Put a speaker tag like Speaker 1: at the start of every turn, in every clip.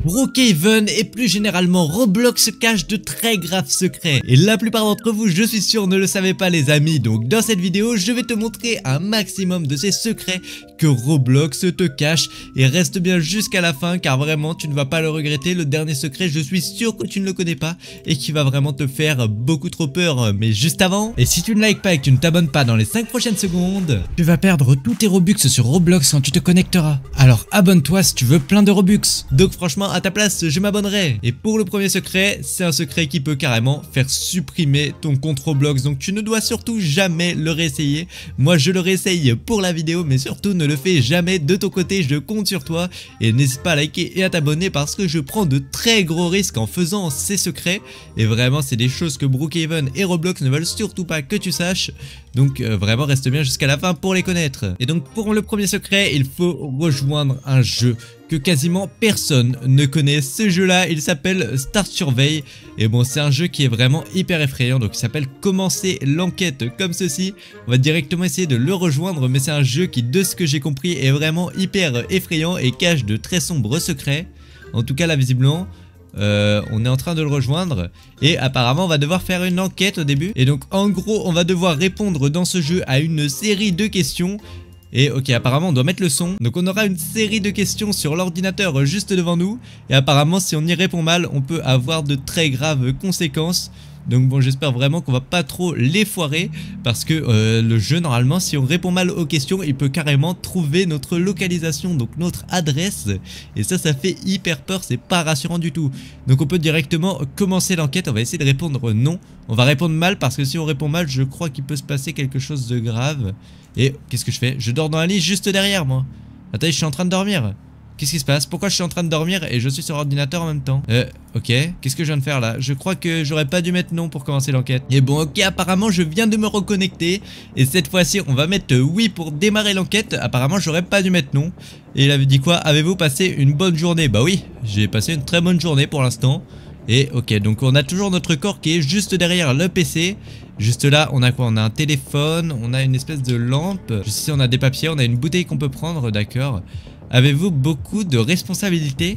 Speaker 1: Brookhaven et plus généralement Roblox cache de très graves secrets. Et la plupart d'entre vous, je suis sûr, ne le savaient pas les amis. Donc dans cette vidéo, je vais te montrer un maximum de ces secrets que Roblox te cache. Et reste bien jusqu'à la fin car vraiment tu ne vas pas le regretter. Le dernier secret, je suis sûr que tu ne le connais pas et qui va vraiment te faire beaucoup trop peur. Mais juste avant, et si tu ne likes pas et que tu ne t'abonnes pas dans les 5 prochaines secondes, tu vas perdre tous tes Robux sur Roblox quand tu te connecteras. Alors abonne-toi si tu veux plein de Robux. Donc franchement, à ta place, je m'abonnerai. Et pour le premier secret, c'est un secret qui peut carrément faire supprimer ton compte Roblox. Donc tu ne dois surtout jamais le réessayer. Moi je le réessaye pour la vidéo, mais surtout ne le fais jamais de ton côté, je compte sur toi. Et n'hésite pas à liker et à t'abonner parce que je prends de très gros risques en faisant ces secrets. Et vraiment c'est des choses que Brookhaven et Roblox ne veulent surtout pas que tu saches. Donc vraiment reste bien jusqu'à la fin pour les connaître. Et donc pour le premier secret, il faut rejoindre un jeu que quasiment personne ne connaît. Ce jeu là, il s'appelle Star Survey. Et bon, c'est un jeu qui est vraiment hyper effrayant. Donc il s'appelle Commencer l'enquête comme ceci. On va directement essayer de le rejoindre. Mais c'est un jeu qui, de ce que j'ai compris, est vraiment hyper effrayant et cache de très sombres secrets. En tout cas là visiblement on est en train de le rejoindre et apparemment on va devoir faire une enquête au début. Et donc en gros on va devoir répondre dans ce jeu à une série de questions. Et ok, apparemment on doit mettre le son. Donc on aura une série de questions sur l'ordinateur juste devant nous. Et apparemment si on y répond mal, on peut avoir de très graves conséquences. Donc bon, j'espère vraiment qu'on va pas trop les foirer. Parce que le jeu, normalement, si on répond mal aux questions, il peut carrément trouver notre localisation, donc notre adresse. Et ça fait hyper peur, c'est pas rassurant du tout. Donc on peut directement commencer l'enquête. On va essayer de répondre non. On va répondre mal parce que si on répond mal, je crois qu'il peut se passer quelque chose de grave. Et qu'est-ce que je fais? Je dors dans un lit juste derrière moi. Attendez, je suis en train de dormir. Qu'est-ce qui se passe? Pourquoi je suis en train de dormir et je suis sur ordinateur en même temps? Ok, qu'est-ce que je viens de faire là? Je crois que j'aurais pas dû mettre non pour commencer l'enquête. Et bon, ok, apparemment je viens de me reconnecter. Et cette fois-ci, on va mettre oui pour démarrer l'enquête. Apparemment, j'aurais pas dû mettre non. Et il avait dit quoi? Avez-vous passé une bonne journée? Bah oui, j'ai passé une très bonne journée pour l'instant. Et ok, donc on a toujours notre corps qui est juste derrière le PC. Juste là, on a quoi? On a un téléphone, on a une espèce de lampe. Juste ici, on a des papiers, on a une bouteille qu'on peut prendre, d'accord. Avez-vous beaucoup de responsabilités?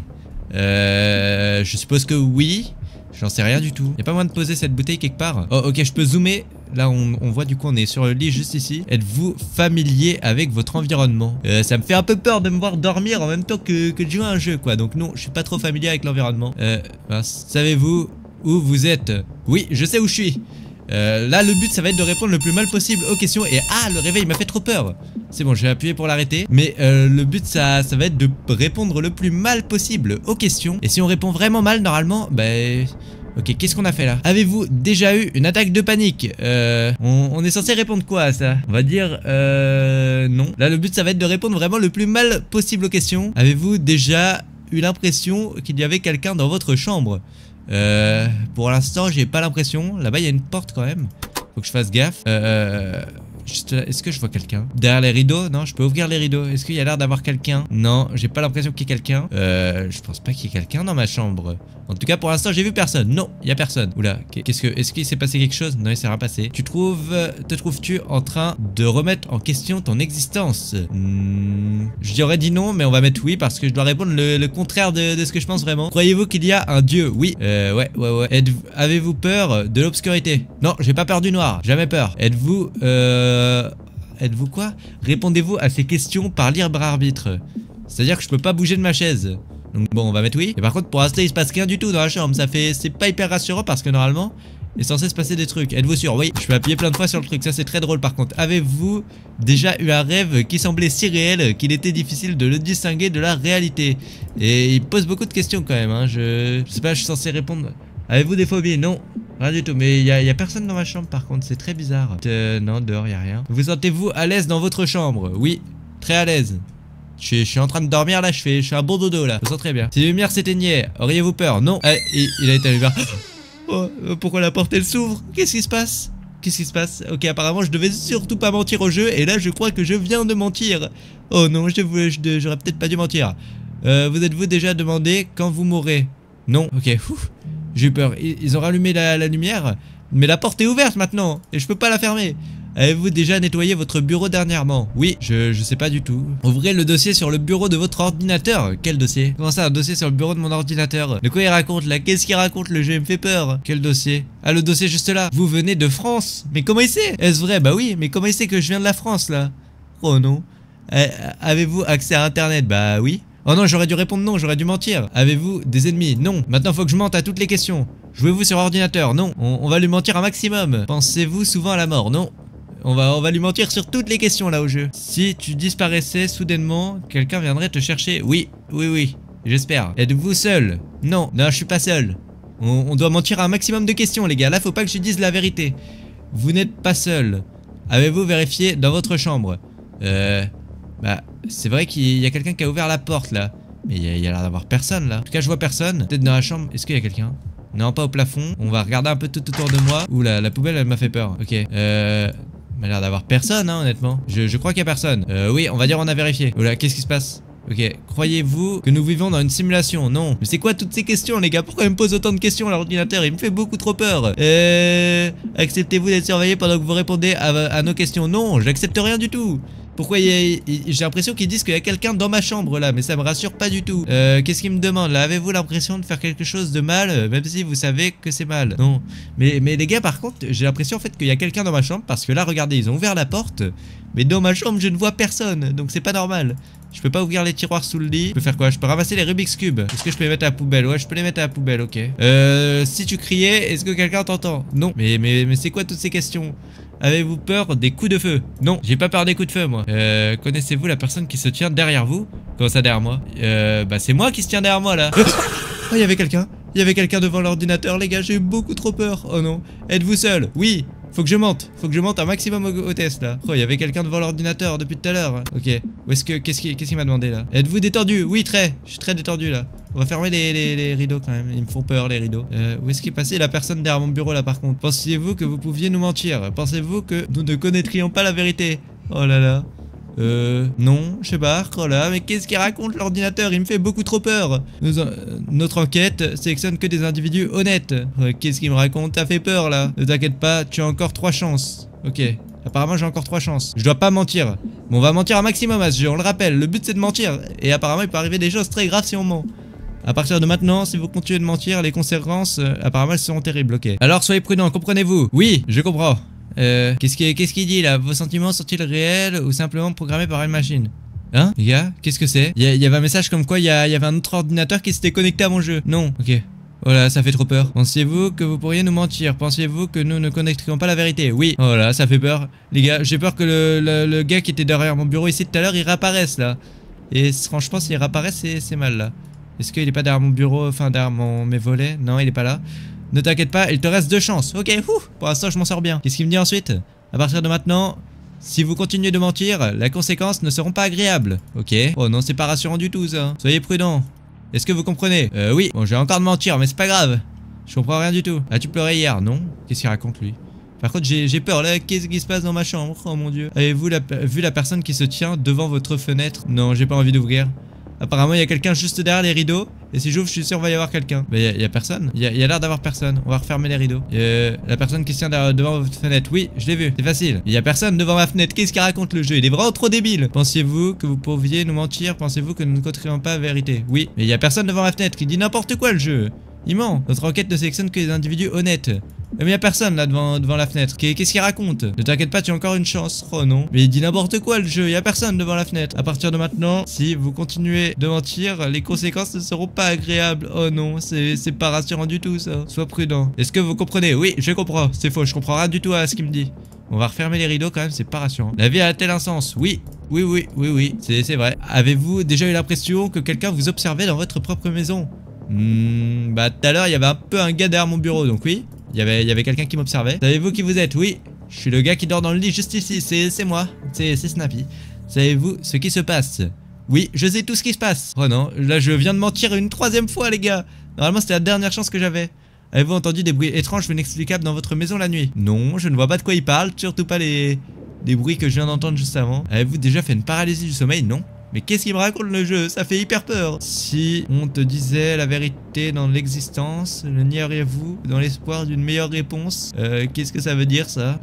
Speaker 1: Je suppose que oui. J'en sais rien du tout. Y'a pas moyen de poser cette bouteille quelque part? Oh ok, je peux zoomer. Là on voit du coup on est sur le lit juste ici. Êtes-vous familier avec votre environnement? Ça me fait un peu peur de me voir dormir en même temps que de jouer à un jeu quoi. Donc non, je suis pas trop familier avec l'environnement. Savez-vous où vous êtes? Oui, je sais où je suis. Là le but ça va être de répondre le plus mal possible aux questions. Et ah, le réveil m'a fait trop peur. C'est bon, je vais appuyer pour l'arrêter. Mais le but ça va être de répondre le plus mal possible aux questions. Et si on répond vraiment mal normalement, bah... Ok, qu'est-ce qu'on a fait là? Avez-vous déjà eu une attaque de panique? On est censé répondre quoi à ça? On va dire non. Là le but ça va être de répondre vraiment le plus mal possible aux questions. Avez-vous déjà eu l'impression qu'il y avait quelqu'un dans votre chambre? Pour l'instant j'ai pas l'impression. Là-bas il y a une porte quand même. Faut que je fasse gaffe. Juste là, est-ce que je vois quelqu'un? Derrière les rideaux? Non, je peux ouvrir les rideaux. Est-ce qu'il y a l'air d'avoir quelqu'un? Non, j'ai pas l'impression qu'il y ait quelqu'un. Je pense pas qu'il y ait quelqu'un dans ma chambre. En tout cas, pour l'instant, j'ai vu personne. Non, il y a personne. Oula, est-ce qu'il s'est passé quelque chose? Non, il s'est rien passé. Te trouves-tu en train de remettre en question ton existence? Je aurais dit non, mais on va mettre oui parce que je dois répondre le contraire de ce que je pense vraiment. Croyez-vous qu'il y a un dieu? Oui. Ouais. Avez-vous peur de l'obscurité? Non, j'ai pas peur du noir. Jamais peur. Êtes-vous quoi? Répondez-vous à ces questions par libre arbitre. C'est-à-dire que je peux pas bouger de ma chaise. Donc bon, on va mettre oui. Et par contre, pour l'instant, il se passe rien du tout dans la chambre. C'est pas hyper rassurant parce que normalement, il est censé se passer des trucs. Êtes-vous sûr? Oui. Je peux appuyer plein de fois sur le truc. Ça, c'est très drôle par contre. Avez-vous déjà eu un rêve qui semblait si réel qu'il était difficile de le distinguer de la réalité? Et il pose beaucoup de questions quand même, hein. Je sais pas, je suis censé répondre. Avez-vous des phobies? Non. Rien du tout, mais il y a personne dans ma chambre par contre, c'est très bizarre. Non, dehors, il y a rien. Vous sentez-vous à l'aise dans votre chambre? Oui, très à l'aise. Je suis en train de dormir là, je fais un bon dodo là. Je me sens très bien. Si les lumières s'éteignaient, auriez-vous peur? Non. Il a été allumé. Oh, pourquoi la porte elle s'ouvre? Qu'est-ce qui se passe? Qu'est-ce qui se passe? Ok, apparemment je devais surtout pas mentir au jeu. Et là je crois que je viens de mentir. Oh non, j'aurais peut-être pas dû mentir. Vous êtes-vous déjà demandé quand vous mourrez? Non. Ok, j'ai eu peur. Ils ont rallumé la lumière. Mais la porte est ouverte maintenant. Et je peux pas la fermer. Avez-vous déjà nettoyé votre bureau dernièrement? Oui, je sais pas du tout. Ouvrez le dossier sur le bureau de votre ordinateur. Quel dossier? Comment ça, un dossier sur le bureau de mon ordinateur? De quoi il raconte là? Qu'est-ce qu'il raconte? Le jeu il me fait peur. Quel dossier? Ah, le dossier juste là. Vous venez de France? Mais comment il sait? Est-ce vrai? Bah oui, mais comment il sait que je viens de la France là? Oh non. Avez-vous accès à internet? Bah oui. Oh non, j'aurais dû répondre non, j'aurais dû mentir. Avez-vous des ennemis? Non. Maintenant faut que je mente à toutes les questions. Jouez-vous sur ordinateur? Non. On va lui mentir un maximum. Pensez-vous souvent à la mort? Non. On va lui mentir sur toutes les questions là au jeu. Si tu disparaissais soudainement, quelqu'un viendrait te chercher? Oui, oui, oui. J'espère. Êtes-vous seul? Non. Non, je suis pas seul. On doit mentir à un maximum de questions les gars. Là faut pas que je dise la vérité. Vous n'êtes pas seul. Avez-vous vérifié dans votre chambre? Bah, c'est vrai qu'il y a quelqu'un qui a ouvert la porte là. Mais il y a l'air d'avoir personne là. En tout cas, je vois personne. Peut-être dans la chambre. Est-ce qu'il y a quelqu'un? Non, pas au plafond. On va regarder un peu tout autour de moi. Ouh, la poubelle, elle m'a fait peur. Ok. Il m'a l'air d'avoir personne, hein, honnêtement. Je crois qu'il y a personne. Oui, on va dire on a vérifié. Oula, qu'est-ce qui se passe? Ok, croyez-vous que nous vivons dans une simulation? Non. Mais c'est quoi toutes ces questions les gars? Pourquoi il me pose autant de questions l'ordinateur? Il me fait beaucoup trop peur. Acceptez-vous d'être surveillé pendant que vous répondez à nos questions? Non, j'accepte rien du tout. Pourquoi j'ai l'impression qu'ils disent qu'il y a quelqu'un dans ma chambre là, mais ça me rassure pas du tout. Qu'est-ce qu'ils me demandent là? Avez-vous l'impression de faire quelque chose de mal, même si vous savez que c'est mal? Non. Mais les gars, par contre, j'ai l'impression en fait qu'il y a quelqu'un dans ma chambre parce que là, regardez, ils ont ouvert la porte, mais dans ma chambre, je ne vois personne, donc c'est pas normal. Je peux pas ouvrir les tiroirs sous le lit. Je peux faire quoi? Je peux ramasser les Rubik's Cube. Est-ce que je peux les mettre à la poubelle? Ouais, je peux les mettre à la poubelle, ok. Si tu criais, est-ce que quelqu'un t'entend? Non. Mais c'est quoi toutes ces questions? Avez-vous peur des coups de feu? Non, j'ai pas peur des coups de feu moi. Connaissez-vous la personne qui se tient derrière vous? Comment ça derrière moi? Bah c'est moi qui se tient derrière moi là. Oh, il y avait quelqu'un. Il y avait quelqu'un devant l'ordinateur les gars, j'ai eu beaucoup trop peur. Oh non. Êtes-vous seul? Oui. Faut que je mente. Faut que je mente un maximum au test là. Oh, il y avait quelqu'un devant l'ordinateur depuis tout à l'heure. Ok. Où est-ce que. Qu'est-ce qu'il m'a demandé là? Êtes-vous détendu? Oui, très. Je suis très détendu là. On va fermer les rideaux quand même. Ils me font peur les rideaux. Où est-ce qu'il est passé la personne derrière mon bureau là par contre? Pensiez-vous que vous pouviez nous mentir? Pensez-vous que nous ne connaîtrions pas la vérité? Oh là là. Non, je sais pas, oh là, mais qu'est-ce qu'il raconte l'ordinateur? Il me fait beaucoup trop peur. Notre enquête sélectionne que des individus honnêtes. Qu'est-ce qu'il me raconte? T'as fait peur là. Ne t'inquiète pas, tu as encore 3 chances. Ok, apparemment j'ai encore 3 chances. Je dois pas mentir. Bon, on va mentir un maximum à ce jeu, on le rappelle. Le but c'est de mentir. Et apparemment il peut arriver des choses très graves si on ment. À partir de maintenant, si vous continuez de mentir, les conséquences, apparemment elles seront terribles, ok. Alors soyez prudents, comprenez-vous? Oui, je comprends. Qu'est-ce qu'il dit là? Vos sentiments sont-ils réels ou simplement programmés par une machine? Hein? Les gars, qu'est-ce que c'est? Il y avait un message comme quoi il y avait un autre ordinateur qui s'était connecté à mon jeu. Non, ok. Voilà, ça fait trop peur. Pensiez-vous que vous pourriez nous mentir? Pensiez-vous que nous ne connecterions pas la vérité? Oui. Voilà, ça fait peur. Les gars, j'ai peur que le gars qui était derrière mon bureau ici tout à l'heure, il réapparaisse là. Et franchement, s'il réapparaisse, c'est mal là. Est-ce qu'il est pas derrière mon bureau, enfin derrière mes volets? Non, il est pas là. Ne t'inquiète pas, il te reste 2 chances. Ok, pour l'instant je m'en sors bien. Qu'est-ce qu'il me dit ensuite? À partir de maintenant, si vous continuez de mentir, les conséquences ne seront pas agréables. Ok. Oh non, c'est pas rassurant du tout ça. Soyez prudents. Est-ce que vous comprenez? Oui. Bon, j'ai encore de mentir, mais c'est pas grave. Je comprends rien du tout. As-tu pleuré hier? Non. Qu'est-ce qu'il raconte lui? Par contre, j'ai peur là. Qu'est-ce qui se passe dans ma chambre? Oh mon dieu. Avez-vous vu la personne qui se tient devant votre fenêtre? Non, j'ai pas envie d'ouvrir. Apparemment il y a quelqu'un juste derrière les rideaux. Et si j'ouvre je suis sûr qu'il va y avoir quelqu'un. Mais il y a personne. Il y a l'air d'avoir personne. On va refermer les rideaux. La personne qui se tient devant votre fenêtre. Oui, je l'ai vu. C'est facile. Il y a personne devant ma fenêtre. Qu'est-ce qu'il raconte le jeu? Il est vraiment trop débile. Pensiez-vous que vous pourriez nous mentir? Pensez-vous que nous ne connaîtrions pas la vérité? Oui. Mais il y a personne devant ma fenêtre. Il dit n'importe quoi le jeu. Il ment. Notre enquête ne sélectionne que des individus honnêtes. Mais y'a personne là devant la fenêtre. Qu'est-ce qu'il raconte? Ne t'inquiète pas, tu as encore une chance. Oh non. Mais il dit n'importe quoi le jeu. Y'a personne devant la fenêtre. À partir de maintenant, si vous continuez de mentir, les conséquences ne seront pas agréables. Oh non, c'est pas rassurant du tout ça. Sois prudent. Est-ce que vous comprenez? Oui, je comprends. C'est faux, je comprends rien du tout à ce qu'il me dit. On va refermer les rideaux quand même, c'est pas rassurant. La vie a-t-elle un sens? Oui. Oui. C'est vrai. Avez-vous déjà eu l'impression que quelqu'un vous observait dans votre propre maison? Bah tout à l'heure il y avait un peu un gars derrière mon bureau, donc oui. Il y avait quelqu'un qui m'observait. Savez-vous qui vous êtes? Oui. Je suis le gars qui dort dans le lit juste ici. C'est moi. C'est Snappy. Savez-vous ce qui se passe? Oui, je sais tout ce qui se passe. Oh non, là je viens de mentir une 3e fois les gars. Normalement c'était la dernière chance que j'avais. Avez-vous entendu des bruits étranges ou inexplicables dans votre maison la nuit? Non, je ne vois pas de quoi il parle. Surtout pas les bruits que je viens d'entendre juste avant. Avez-vous déjà fait une paralysie du sommeil? Non. Mais qu'est-ce qu'il me raconte le jeu? Ça fait hyper peur. Si on te disait la vérité dans l'existence, le nieriez-vous dans l'espoir d'une meilleure réponse? Qu'est-ce que ça veut dire ça?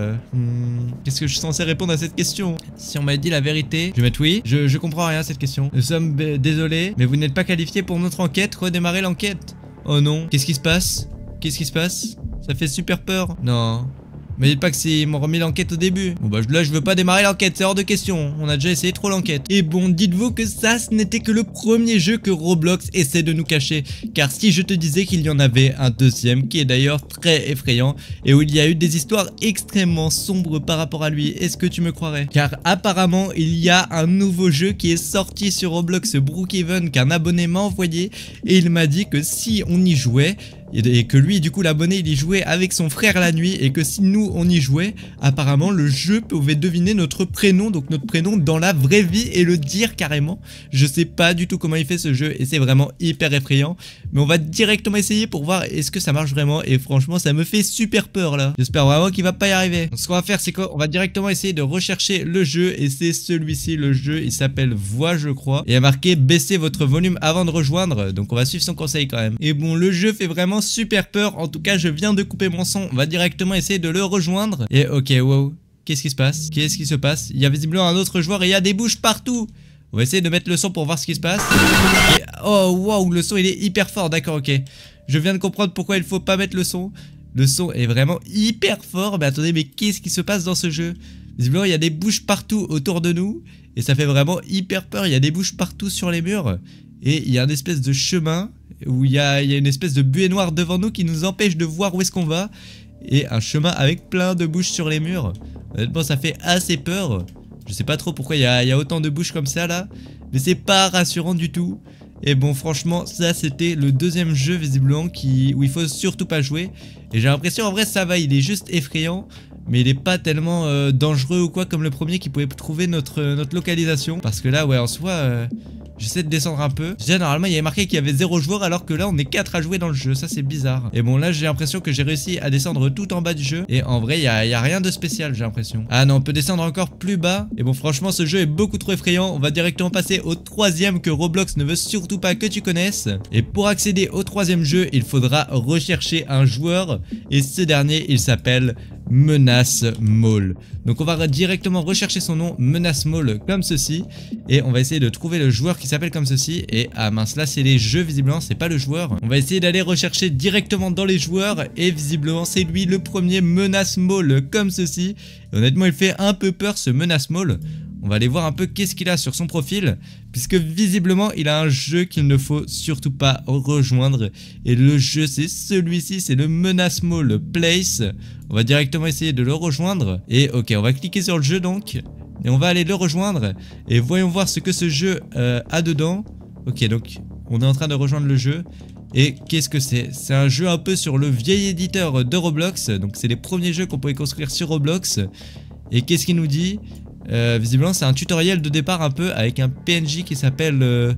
Speaker 1: Qu'est-ce que je suis censé répondre à cette question? Si on m'avait dit la vérité, je vais mettre oui. Je comprends rien à cette question. Nous sommes désolés, mais vous n'êtes pas qualifié pour notre enquête. Redémarrer l'enquête. Oh non. Qu'est-ce qui se passe? Qu'est-ce qui se passe? Ça fait super peur. Non. Mais dites pas que c'est ils m'ont remis l'enquête au début. Bon bah là je veux pas démarrer l'enquête, c'est hors de question. On a déjà essayé trop l'enquête. Et bon, dites-vous que ça ce n'était que le premier jeu que Roblox essaie de nous cacher. Car si je te disais qu'il y en avait un deuxième qui est d'ailleurs très effrayant et où il y a eu des histoires extrêmement sombres par rapport à lui, est-ce que tu me croirais? Car apparemment il y a un nouveau jeu qui est sorti sur Roblox Brookhaven qu'un abonné m'a envoyé et il m'a dit que si on y jouait et que lui du coup l'abonné il y jouait avec son frère la nuit et que si nous on y jouait, apparemment le jeu pouvait deviner notre prénom, donc notre prénom dans la vraie vie et le dire carrément. Je sais pas du tout comment il fait ce jeu et c'est vraiment hyper effrayant, mais on va directement essayer pour voir est-ce que ça marche vraiment et franchement ça me fait super peur là. J'espère vraiment qu'il va pas y arriver. Donc, ce qu'on va faire c'est qu'on va directement essayer de rechercher le jeu et c'est celui-ci, le jeu il s'appelle Voix je crois et il y a marqué baissez votre volume avant de rejoindre, donc on va suivre son conseil quand même. Et bon, le jeu fait vraiment super peur, en tout cas je viens de couper mon son, on va directement essayer de le rejoindre. Et ok, wow, qu'est-ce qui se passe? Qu'est-ce qui se passe? Il y a visiblement un autre joueur et il y a des bouches partout. On va essayer de mettre le son pour voir ce qui se passe. Et oh wow, le son il est hyper fort, d'accord, ok. Je viens de comprendre pourquoi il faut pas mettre le son. Le son est vraiment hyper fort, mais attendez, mais qu'est-ce qui se passe dans ce jeu? Visiblement il y a des bouches partout autour de nous et ça fait vraiment hyper peur, il y a des bouches partout sur les murs. Et il y a une espèce de chemin où il y a une espèce de buée noire devant nous qui nous empêche de voir où est-ce qu'on va. Et un chemin avec plein de bouches sur les murs. Honnêtement ça fait assez peur. Je sais pas trop pourquoi il y a autant de bouches comme ça là. Mais c'est pas rassurant du tout. Et bon franchement ça c'était le deuxième jeu visiblement où il faut surtout pas jouer. Et j'ai l'impression en vrai ça va, il est juste effrayant. Mais il est pas tellement dangereux ou quoi comme le premier qui pouvait trouver notre localisation. Parce que là ouais en soi... J'essaie de descendre un peu. Déjà normalement il y avait marqué qu'il y avait 0 joueur alors que là on est 4 à jouer dans le jeu. Ça c'est bizarre. Et bon là j'ai l'impression que j'ai réussi à descendre tout en bas du jeu. Et en vrai il y a rien de spécial j'ai l'impression. Ah non on peut descendre encore plus bas. Et bon franchement ce jeu est beaucoup trop effrayant. On va directement passer au troisième que Roblox ne veut surtout pas que tu connaisses. Et pour accéder au troisième jeu il faudra rechercher un joueur. Et ce dernier il s'appelle Menace Mall. Donc on va directement rechercher son nom, Menace Mall, comme ceci. Et on va essayer de trouver le joueur qui s'appelle comme ceci. Et ah mince, là c'est les jeux visiblement, c'est pas le joueur. On va essayer d'aller rechercher directement dans les joueurs. Et visiblement c'est lui le premier, Menace Mall, comme ceci. Et honnêtement il fait un peu peur ce Menace Mall. On va aller voir un peu qu'est-ce qu'il a sur son profil, puisque visiblement il a un jeu qu'il ne faut surtout pas rejoindre. Et le jeu c'est celui-ci, c'est le Menace Mall Place. On va directement essayer de le rejoindre. Et ok, on va cliquer sur le jeu donc. Et on va aller le rejoindre. Et voyons voir ce que ce jeu a dedans. Ok, donc on est en train de rejoindre le jeu. Et qu'est-ce que c'est? C'est un jeu un peu sur le vieil éditeur de Roblox. Donc c'est les premiers jeux qu'on pouvait construire sur Roblox. Et qu'est-ce qu'il nous dit? Visiblement c'est un tutoriel de départ un peu avec un PNJ qui s'appelle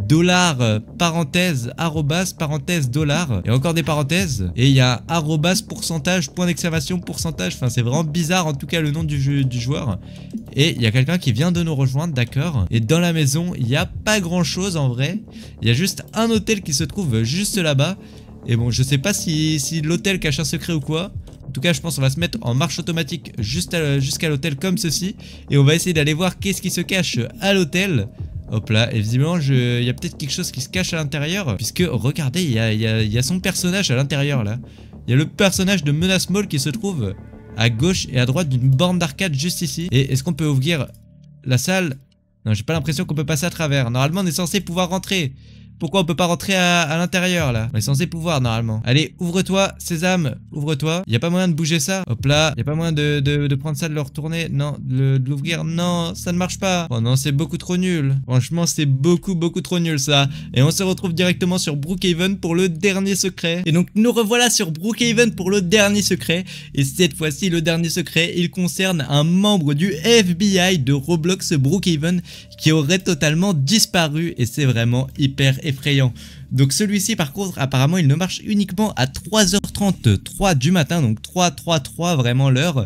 Speaker 1: dollar parenthèse arrobas parenthèse dollar et encore des parenthèses et il y a arrobas pourcentage point d'exclamation pourcentage. Enfin c'est vraiment bizarre en tout cas le nom du joueur. Et il y a quelqu'un qui vient de nous rejoindre, d'accord. Et dans la maison il n'y a pas grand chose en vrai. Il y a juste un hôtel qui se trouve juste là-bas. Et bon je sais pas si l'hôtel cache un secret ou quoi. En tout cas je pense qu'on va se mettre en marche automatique jusqu'à l'hôtel comme ceci. Et on va essayer d'aller voir qu'est-ce qui se cache à l'hôtel. Hop là, et visiblement il y a peut-être quelque chose qui se cache à l'intérieur. Puisque regardez, il y a son personnage à l'intérieur là. Il y a le personnage de Menace Mall qui se trouve à gauche et à droite d'une borne d'arcade juste ici. Et est-ce qu'on peut ouvrir la salle? Non, j'ai pas l'impression qu'on peut passer à travers. Normalement on est censé pouvoir rentrer. Pourquoi on peut pas rentrer à l'intérieur là? On est censé pouvoir normalement. Allez, ouvre-toi, Sésame, ouvre-toi. Y a pas moyen de bouger ça? Hop là. Y a pas moyen de prendre ça, de le retourner? Non, de l'ouvrir? Non, ça ne marche pas. Oh non, c'est beaucoup trop nul. Franchement, c'est beaucoup trop nul ça. Et on se retrouve directement sur Brookhaven pour le dernier secret. Et donc nous revoilà sur Brookhaven pour le dernier secret. Et cette fois-ci, le dernier secret, il concerne un membre du FBI de Roblox Brookhaven qui aurait totalement disparu. Et c'est vraiment hyper effrayant. Donc celui-ci par contre apparemment il ne marche uniquement à 3h33 du matin, donc 3 vraiment l'heure,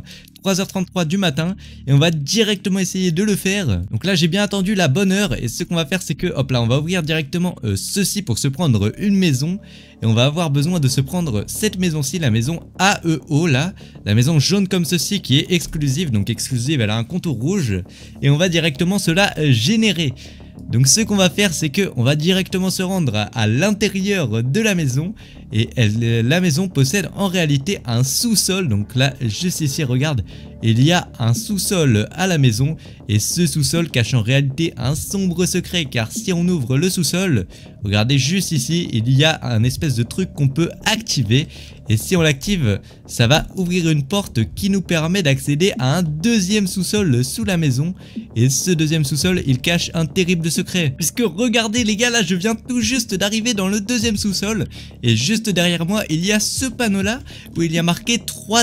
Speaker 1: 3h33 du matin et on va directement essayer de le faire. Donc là j'ai bien attendu la bonne heure et ce qu'on va faire c'est que hop là on va ouvrir directement ceci pour se prendre une maison et on va avoir besoin de se prendre cette maison-ci, la maison AEO là, la maison jaune comme ceci qui est exclusive, donc exclusive elle a un contour rouge et on va directement cela générer. Donc ce qu'on va faire c'est que on va directement se rendre à l'intérieur de la maison et la maison possède en réalité un sous-sol. Donc là juste ici regarde, il y a un sous-sol à la maison et ce sous-sol cache en réalité un sombre secret car si on ouvre le sous-sol, regardez juste ici, il y a un espèce de truc qu'on peut activer et si on l'active, ça va ouvrir une porte qui nous permet d'accéder à un deuxième sous-sol sous la maison et ce deuxième sous-sol, il cache un terrible secret. Puisque regardez les gars, là je viens tout juste d'arriver dans le deuxième sous-sol et juste derrière moi, il y a ce panneau là où il y a marqué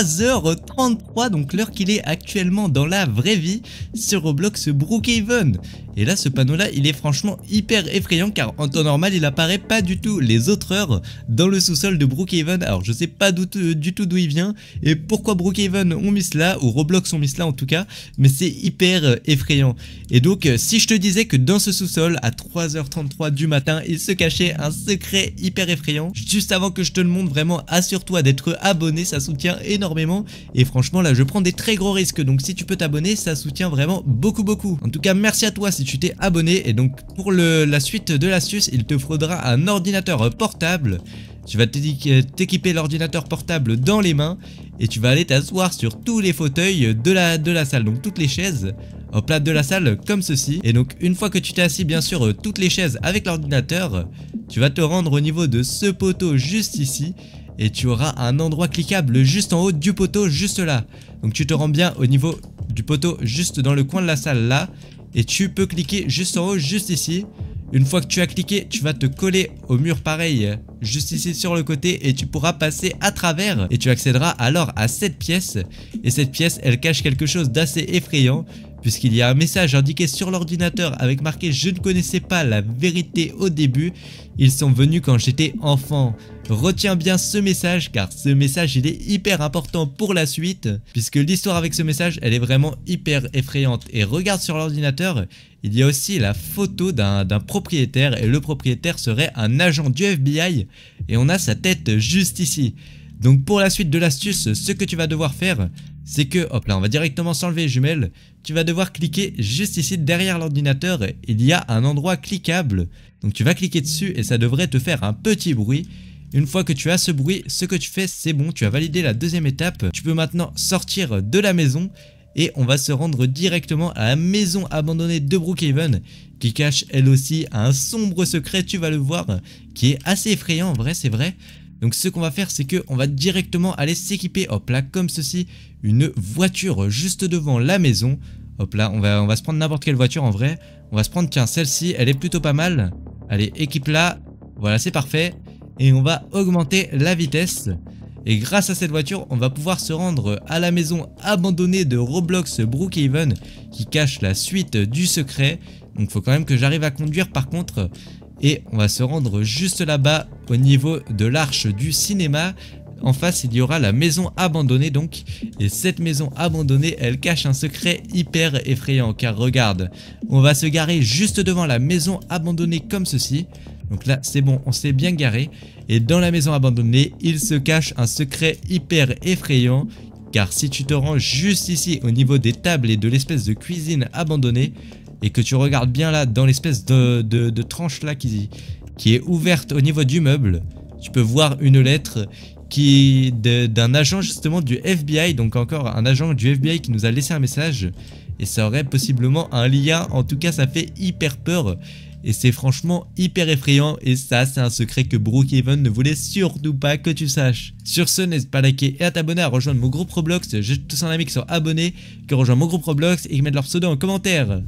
Speaker 1: 3h33, donc l'heure qu'il est actuellement dans la vraie vie sur Roblox Brookhaven. Et là ce panneau là il est franchement hyper effrayant car en temps normal il apparaît pas du tout les autres heures dans le sous-sol de Brookhaven. Alors je sais pas du tout d'où il vient et pourquoi Brookhaven ont mis cela ou Roblox ont mis cela en tout cas, mais c'est hyper effrayant. Et donc si je te disais que dans ce sous-sol à 3h33 du matin il se cachait un secret hyper effrayant, juste avant que je te le montre vraiment assure-toi d'être abonné, ça soutient énormément et franchement là je prends des très gros risques, donc si tu peux t'abonner ça soutient vraiment beaucoup. En tout cas merci à toi si tu t'es abonné et donc pour la suite de l'astuce il te faudra un ordinateur portable. Tu vas t'équiper l'ordinateur portable dans les mains et tu vas aller t'asseoir sur tous les fauteuils de la salle, donc toutes les chaises hop là de la salle comme ceci. Et donc une fois que tu t'es assis bien sûr toutes les chaises avec l'ordinateur, tu vas te rendre au niveau de ce poteau juste ici et tu auras un endroit cliquable juste en haut du poteau juste là. Donc tu te rends bien au niveau du poteau juste dans le coin de la salle là et tu peux cliquer juste en haut juste ici. Une fois que tu as cliqué, tu vas te coller au mur pareil juste ici sur le côté et tu pourras passer à travers et tu accéderas alors à cette pièce. Et cette pièce elle cache quelque chose d'assez effrayant puisqu'il y a un message indiqué sur l'ordinateur avec marqué « Je ne connaissais pas la vérité au début, ils sont venus quand j'étais enfant ». Retiens bien ce message car ce message il est hyper important pour la suite puisque l'histoire avec ce message elle est vraiment hyper effrayante. Et regarde sur l'ordinateur, il y a aussi la photo d'un propriétaire et le propriétaire serait un agent du FBI et on a sa tête juste ici. Donc pour la suite de l'astuce, ce que tu vas devoir faire c'est que, hop là on va directement s'enlever les jumelles, tu vas devoir cliquer juste ici derrière l'ordinateur, il y a un endroit cliquable, donc tu vas cliquer dessus et ça devrait te faire un petit bruit. Une fois que tu as ce bruit, ce que tu fais c'est bon, tu as validé la deuxième étape, tu peux maintenant sortir de la maison et on va se rendre directement à la maison abandonnée de Brookhaven qui cache elle aussi un sombre secret, tu vas le voir, qui est assez effrayant en vrai, c'est vrai. Donc ce qu'on va faire c'est que on va directement aller s'équiper, hop là comme ceci, une voiture juste devant la maison. Hop là on va se prendre n'importe quelle voiture en vrai. On va se prendre tiens celle-ci, elle est plutôt pas mal. Allez équipe là, voilà c'est parfait. Et on va augmenter la vitesse. Et grâce à cette voiture on va pouvoir se rendre à la maison abandonnée de Roblox Brookhaven qui cache la suite du secret. Donc il faut quand même que j'arrive à conduire par contre. Et on va se rendre juste là-bas au niveau de l'arche du cinéma. En face il y aura la maison abandonnée donc. Et cette maison abandonnée elle cache un secret hyper effrayant. Car regarde, on va se garer juste devant la maison abandonnée comme ceci. Donc là c'est bon, on s'est bien garé. Et dans la maison abandonnée il se cache un secret hyper effrayant. Car si tu te rends juste ici au niveau des tables et de l'espèce de cuisine abandonnée et que tu regardes bien là dans l'espèce de tranche là qui est ouverte au niveau du meuble, tu peux voir une lettre d'un agent justement du FBI, donc encore un agent du FBI qui nous a laissé un message et ça aurait possiblement un lien, en tout cas ça fait hyper peur et c'est franchement hyper effrayant et ça c'est un secret que Brookhaven ne voulait surtout pas que tu saches. Sur ce n'hésite pas à liker et à t'abonner, à rejoindre mon groupe Roblox, j'ai tous un ami qui sont abonnés, qui rejoignent mon groupe Roblox et qui mettent leur pseudo en commentaire.